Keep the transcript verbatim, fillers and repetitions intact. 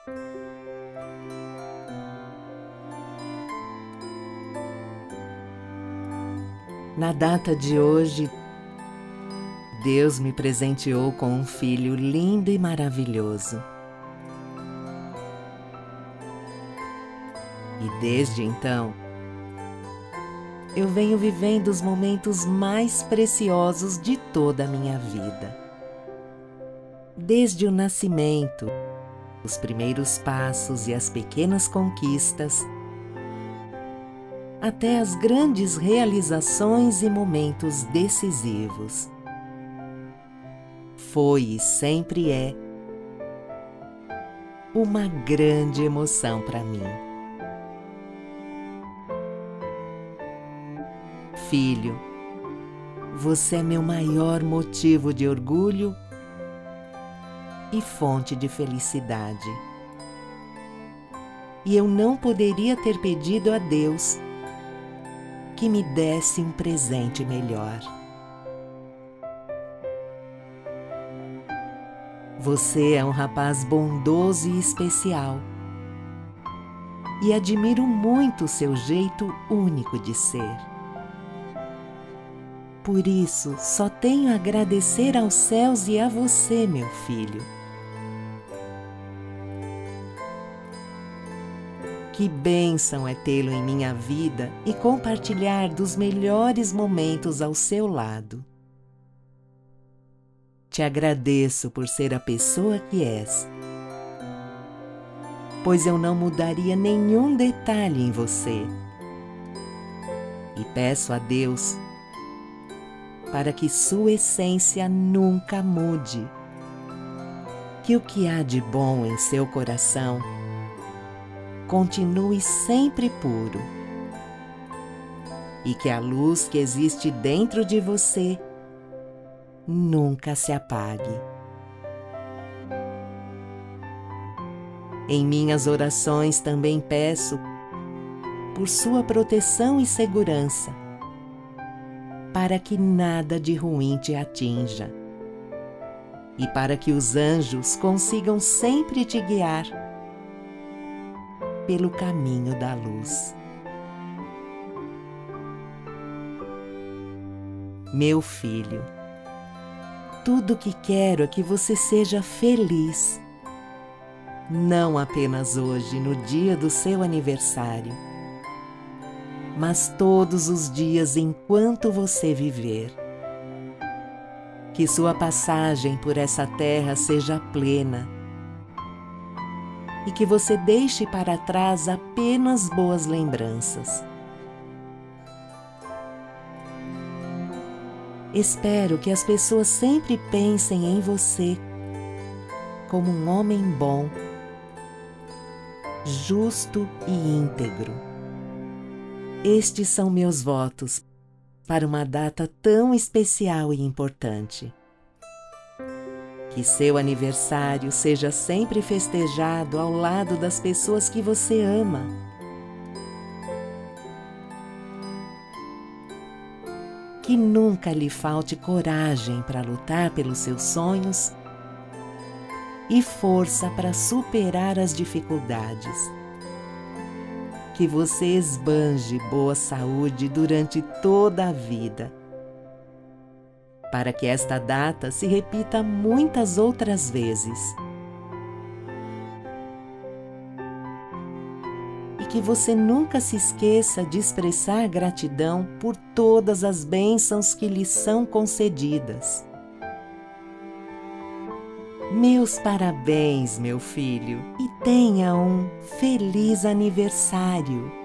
Na data de hoje, Deus me presenteou com um filho lindo e maravilhoso. E desde então, eu venho vivendo os momentos mais preciosos de toda a minha vida. Desde o nascimento, os primeiros passos e as pequenas conquistas, até as grandes realizações e momentos decisivos. Foi e sempre é uma grande emoção para mim. Filho, você é meu maior motivo de orgulho e fonte de felicidade. E eu não poderia ter pedido a Deus que me desse um presente melhor. Você é um rapaz bondoso e especial, e admiro muito o seu jeito único de ser. Por isso, só tenho a agradecer aos céus e a você, meu filho. Que bênção é tê-lo em minha vida e compartilhar dos melhores momentos ao seu lado. Te agradeço por ser a pessoa que és, pois eu não mudaria nenhum detalhe em você. E peço a Deus para que sua essência nunca mude, que o que há de bom em seu coração continue sempre puro e que a luz que existe dentro de você nunca se apague. Em minhas orações também peço por sua proteção e segurança, para que nada de ruim te atinja e para que os anjos consigam sempre te guiar pelo caminho da luz. Meu filho, tudo o que quero é que você seja feliz, não apenas hoje, no dia do seu aniversário, mas todos os dias enquanto você viver. Que sua passagem por essa terra seja plena, e que você deixe para trás apenas boas lembranças. Espero que as pessoas sempre pensem em você como um homem bom, justo e íntegro. Estes são meus votos para uma data tão especial e importante. Que seu aniversário seja sempre festejado ao lado das pessoas que você ama. Que nunca lhe falte coragem para lutar pelos seus sonhos e força para superar as dificuldades. Que você esbanje boa saúde durante toda a vida, para que esta data se repita muitas outras vezes. E que você nunca se esqueça de expressar gratidão por todas as bênçãos que lhe são concedidas. Meus parabéns, meu filho, e tenha um feliz aniversário!